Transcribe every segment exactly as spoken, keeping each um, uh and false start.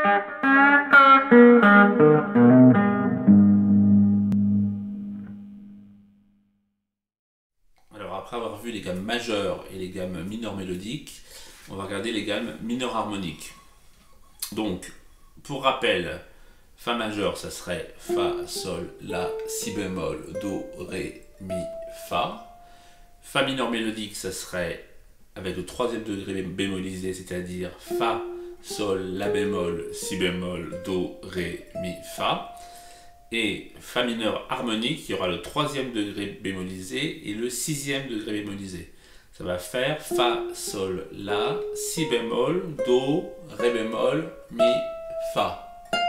Alors après avoir vu les gammes majeures et les gammes mineures mélodiques, on va regarder les gammes mineures harmoniques. Donc, pour rappel, Fa majeur, ça serait Fa, Sol, La, Si bémol, Do, Ré, Mi, Fa. Fa mineur mélodique, ça serait avec le troisième degré bémolisé, c'est-à-dire Fa, Sol, La bémol, Si bémol, Do, Ré, Mi, Fa. Et Fa mineur harmonique, il y aura le troisième degré bémolisé et le sixième degré bémolisé. Ça va faire Fa, Sol, La, Si bémol, Do, Ré bémol, Mi, Fa.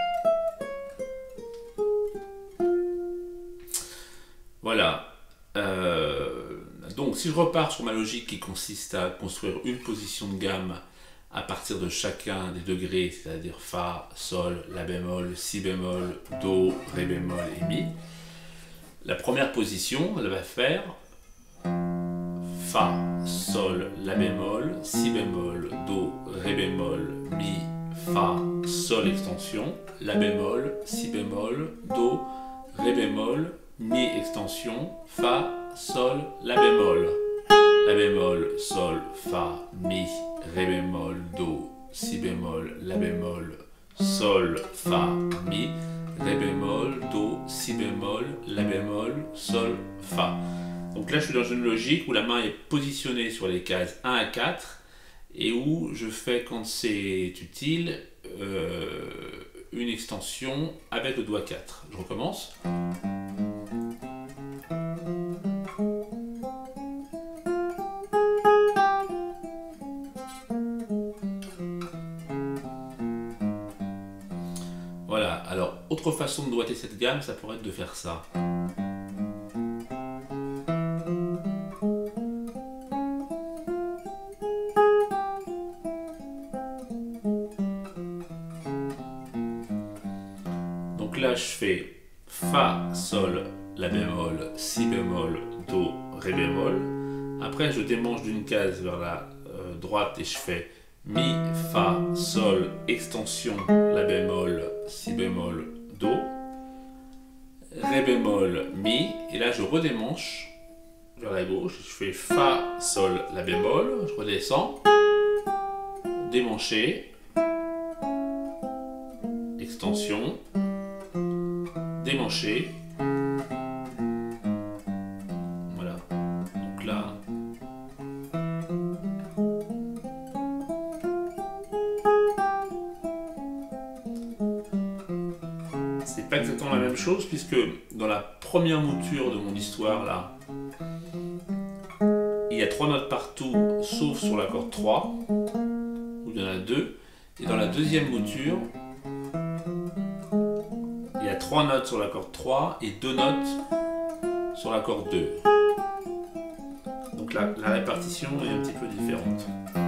Voilà. Euh, donc si je repars sur ma logique qui consiste à construire une position de gamme à partir de chacun des degrés, c'est-à-dire Fa, Sol, La bémol, Si bémol, Do, Ré bémol et Mi, la première position, elle va faire Fa, Sol, La bémol, Si bémol, Do, Ré bémol, Mi, Fa, Sol extension, La bémol, Si bémol, Do, Ré bémol, Mi extension, Fa, Sol, La bémol, La bémol, Sol, Fa, Mi, Ré bémol, Do, Si bémol, La bémol, Sol, Fa, Mi, Ré bémol, Do, Si bémol, La bémol, Sol, Fa. Donc là je suis dans une logique où la main est positionnée sur les cases un à quatre et où je fais, quand c'est utile, euh, une extension avec le doigt quatre. Je recommence. Voilà, alors autre façon de doigter cette gamme, ça pourrait être de faire ça. Donc là je fais Fa, Sol, La bémol, Si bémol, Do, Ré bémol. Après je démange d'une case vers la euh, droite et je fais Mi, Fa, Sol, extension, La bémol, Si bémol, Do, Ré bémol, Mi, et là je redémanche vers la gauche, je fais Fa, Sol, La bémol, je redescends, démanché, extension, démanché, voilà, donc là, c'est pas exactement la même chose puisque dans la première mouture de mon histoire là, il y a trois notes partout sauf sur l'accord trois, où il y en a deux, et dans la deuxième mouture, il y a trois notes sur l'accord trois et deux notes sur l'accord deux. Donc la, la répartition est un petit peu différente.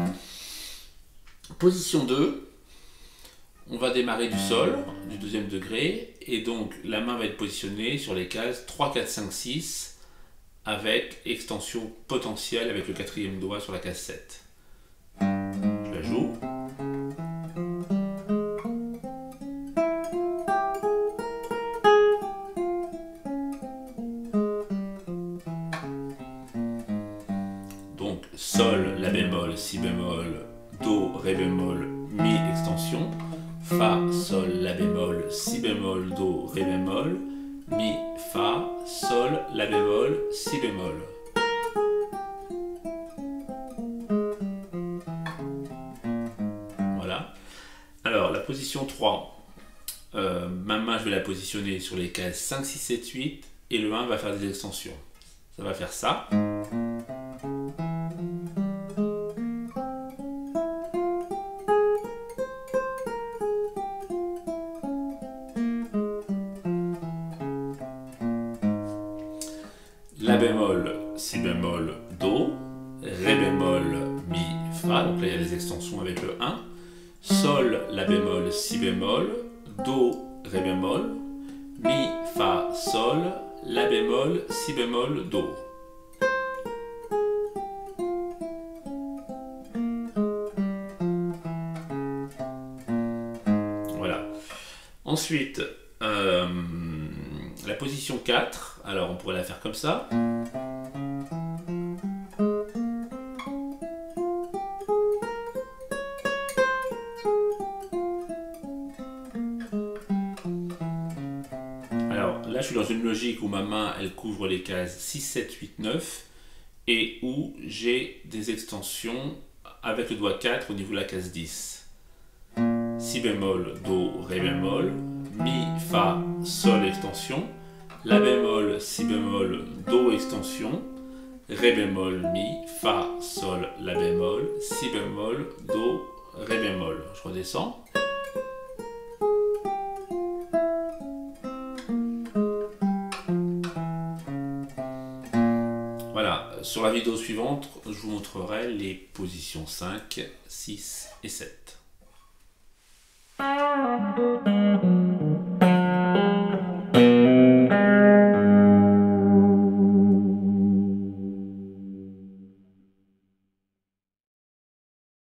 Position deux, on va démarrer du sol, du deuxième degré, et donc la main va être positionnée sur les cases trois, quatre, cinq, six, avec extension potentielle avec le quatrième doigt sur la case sept. Je la joue. Donc Sol, La bémol, Si bémol, Do, Ré bémol, Mi extension, Fa, Sol, La bémol, Si bémol, Do, Ré bémol, Mi, Fa, Sol, La bémol, Si bémol. Voilà. Alors la position trois, euh, ma main je vais la positionner sur les cases cinq, six, sept, huit et le un va faire des extensions. Ça va faire ça. La bémol, Si bémol, Do, Ré bémol, Mi, Fa, donc là il y a les extensions avec le un, Sol, La bémol, Si bémol, Do, Ré bémol, Mi, Fa, Sol, La bémol, Si bémol, Do. Ensuite, euh, la position quatre, alors on pourrait la faire comme ça. Alors là, je suis dans une logique où ma main, elle couvre les cases six, sept, huit, neuf et où j'ai des extensions avec le doigt quatre au niveau de la case dix. Si bémol, do, ré bémol, mi, fa, sol extension, la bémol, si bémol, do extension, ré bémol, mi, fa, sol, la bémol, si bémol, do, ré bémol. Je redescends. Voilà, sur la vidéo suivante, je vous montrerai les positions cinq, six et sept.